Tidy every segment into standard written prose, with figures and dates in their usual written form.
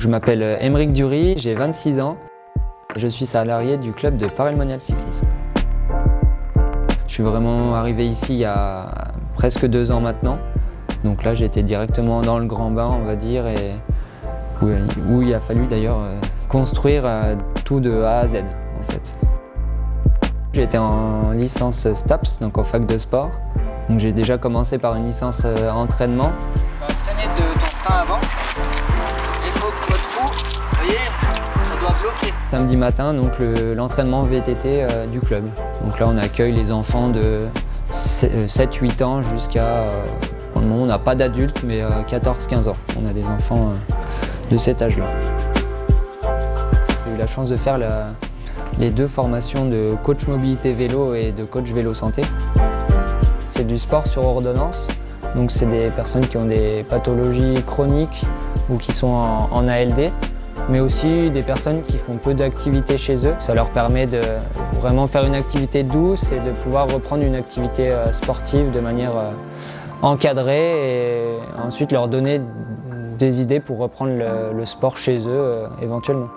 m'appelle Aymeric Dury, j'ai 26 ans. Je suis salarié du club de Paray-le-Monial Cyclisme. Je suis vraiment arrivé ici il y a presque 2 ans maintenant. Donc là, j'ai été directement dans le grand bain, on va dire, et où il a fallu d'ailleurs construire tout de A à Z, en fait. J'ai été en licence STAPS, donc en fac de sport. Donc j'ai déjà commencé par une licence entraînement. Tu vas freiner de ton frein avant. Il faut que votre roue, vous voyez, ça doit bloquer. Samedi matin, donc l'entraînement VTT du club. Donc là, on accueille les enfants de 7-8 ans jusqu'à... pour le moment, on n'a pas d'adultes, mais 14-15 ans. On a des enfants de cet âge-là. J'ai eu la chance de faire les 2 formations de coach mobilité vélo et de coach vélo santé. C'est du sport sur ordonnance, donc c'est des personnes qui ont des pathologies chroniques ou qui sont en ALD, mais aussi des personnes qui font peu d'activité chez eux. Ça leur permet de vraiment faire une activité douce et de pouvoir reprendre une activité sportive de manière encadrée et ensuite leur donner des idées pour reprendre le sport chez eux éventuellement.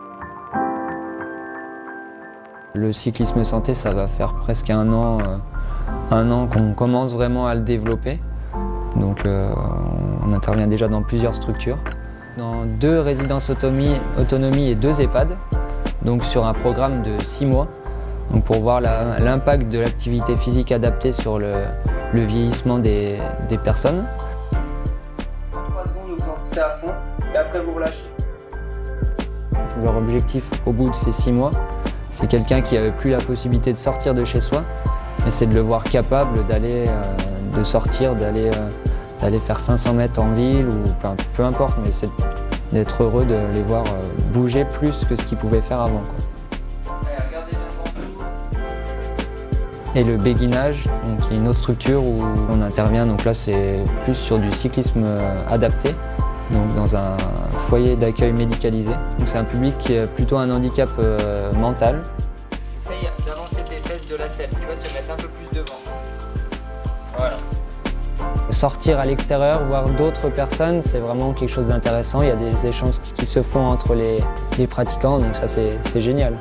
Le cyclisme santé, ça va faire presque un an qu'on commence vraiment à le développer. Donc on intervient déjà dans plusieurs structures. Dans 2 résidences autonomie et 2 EHPAD, donc sur un programme de 6 mois, donc pour voir l'impact de l'activité physique adaptée sur le vieillissement des personnes. 3 secondes, vous forcez à fond et après vous relâchez. Leur objectif au bout de ces 6 mois, c'est quelqu'un qui n'avait plus la possibilité de sortir de chez soi, mais c'est de le voir capable de sortir, d'aller faire 500 mètres en ville ou peu importe, mais c'est d'être heureux de les voir bouger plus que ce qu'ils pouvaient faire avant, quoi. Allez, regardez bien devant vous. Et le béguinage, donc, il y a une autre structure où on intervient, donc là c'est plus sur du cyclisme adapté, donc dans un foyer d'accueil médicalisé. Donc c'est un public qui a plutôt un handicap mental. Essaye d'avancer tes fesses de la selle, tu vas te mettre un peu plus devant. Voilà. Sortir à l'extérieur, voir d'autres personnes, c'est vraiment quelque chose d'intéressant. Il y a des échanges qui se font entre les pratiquants, donc ça c'est génial.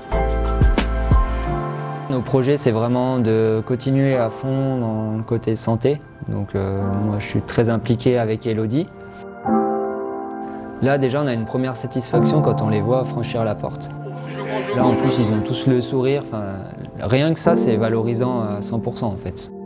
Nos projets, c'est vraiment de continuer à fond dans le côté santé. Donc moi je suis très impliqué avec Elodie. Là déjà on a une première satisfaction quand on les voit franchir la porte. Là en plus ils ont tous le sourire, rien que ça c'est valorisant à 100% en fait.